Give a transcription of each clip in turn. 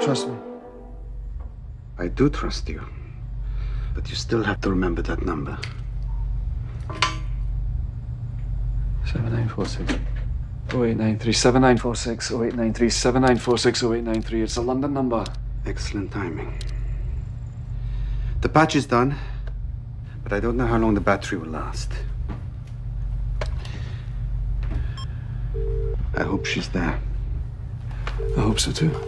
trust me? I do trust you. But you still have to remember that number. 7946 0893 7946 0893 7946 0893. It's a London number. Excellent timing. The patch is done, but I don't know how long the battery will last. I hope she's there. I hope so too.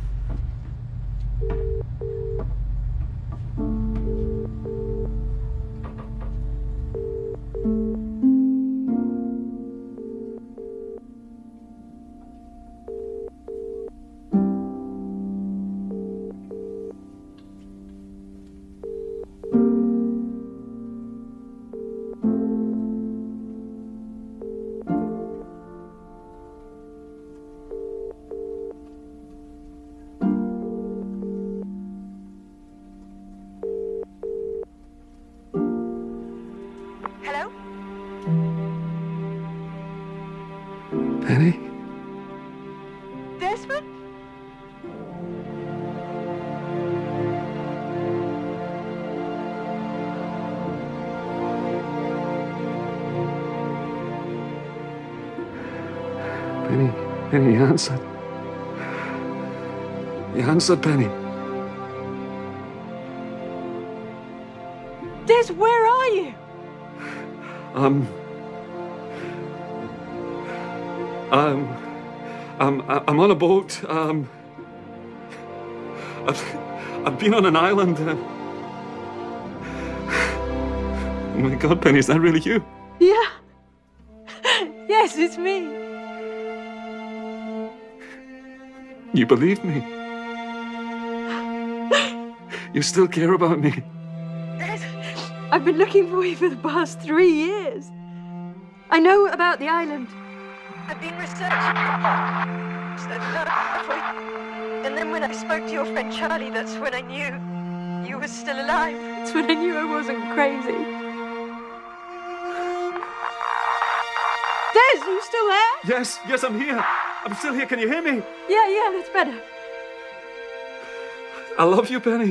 Hello? Penny? Desmond? Penny, you answered. You answered, Penny. Des, where are you? I'm on a boat. I've been on an island. Oh my God, Penny, is that really you? Yeah. Yes, it's me. You believe me? You still care about me? I've been looking for you for the past 3 years. I know about the island. I've been researching. And then when I spoke to your friend Charlie, that's when I knew you were still alive. That's when I knew I wasn't crazy. Des, are you still there? Yes, I'm here. I'm still here. Can you hear me? Yeah, that's better. I love you, Penny.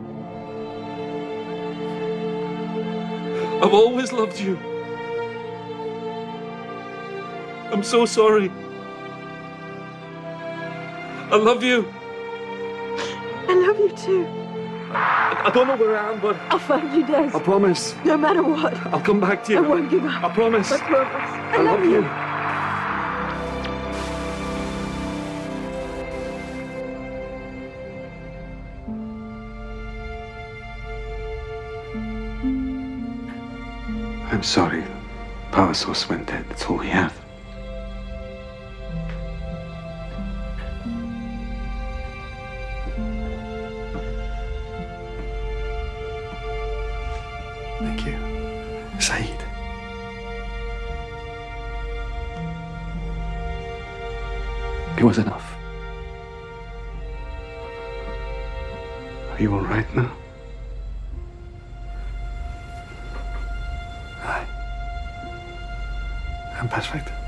I've always loved you. I'm so sorry. I love you. I love you too. I don't know where I am, but I'll find you, Des. I promise. No matter what. I'll come back to you. I won't give up. I promise. I promise. I love you. I'm sorry. Power source went dead. That's all we have. Thank you, Saeed. It was enough. Are you all right now? I'm perfect.